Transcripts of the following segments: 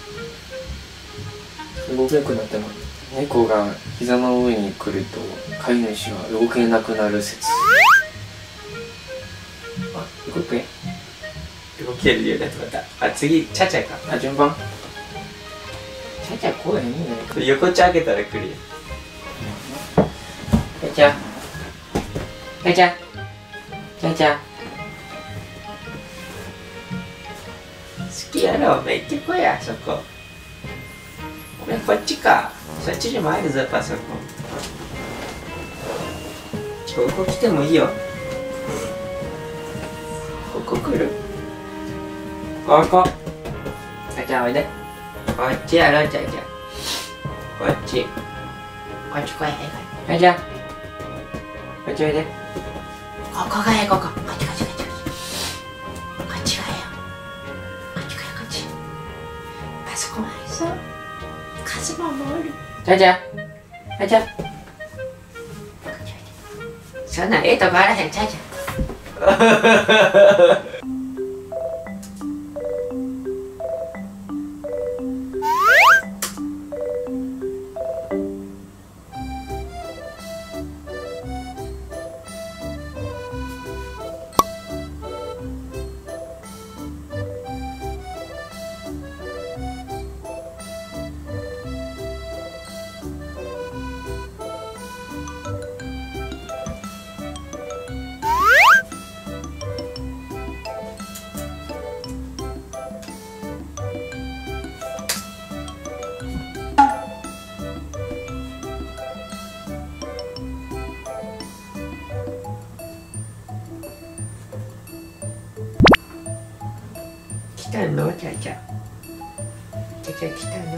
動けなくなっても猫が膝の上に来ると飼い主は動けなくなる説。あ、動け動けるようになってまた。あ、次チャチャか。 あ、順番チャチャこうやねんね。 横ちゃ開けたら来るよ。 チャチャチャチャチャチャ好きやろ、めっちゃこや、そこ。これこっちか。そっちにもあるぞ、パソコン。ここ来てもいいよ。ここ来る。 ここチャチャおいで。 こっちやろ、チャチャ。こっち。こっち来い、 チャチャこっちおいで。 ここがええ、ここ。こっちこっちこっち。こっちがええよ。こっちこっち。パソコンあるぞ。カズマもおる。 チャチャチャチャそんなんええとこあらへん、チャチャ。来たの、チャチャ。チャチャ来たの。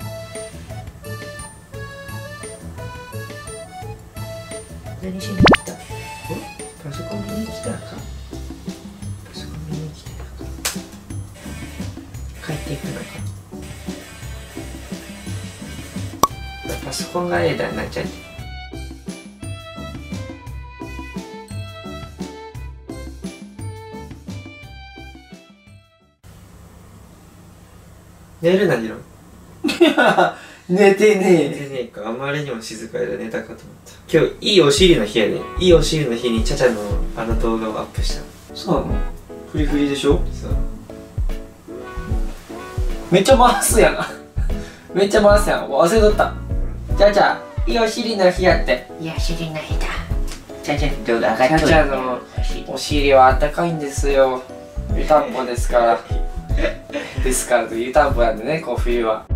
何しに来た？パソコン見に来たか。パソコン見に来たか。帰っていくのか。パソコンがええだな、チャチャ。寝るな、ジロン。 寝てね寝てねえか。あまりにも静かで寝たかと思った。今日、いいお尻の日やで。いいお尻の日にチャチャのあの動画をアップした。 そうなの？フリフリでしょ？ そう。 めっちゃ回すやん。めっちゃ回すやん。忘れとった。チャチャいいお尻の日やって。 いいお尻の日だ。チャチャの動画上がっとる。 チャチャのお尻はあったかいんですよ。湯たんぽですから。ですから湯たんぽなんでね、こう冬は。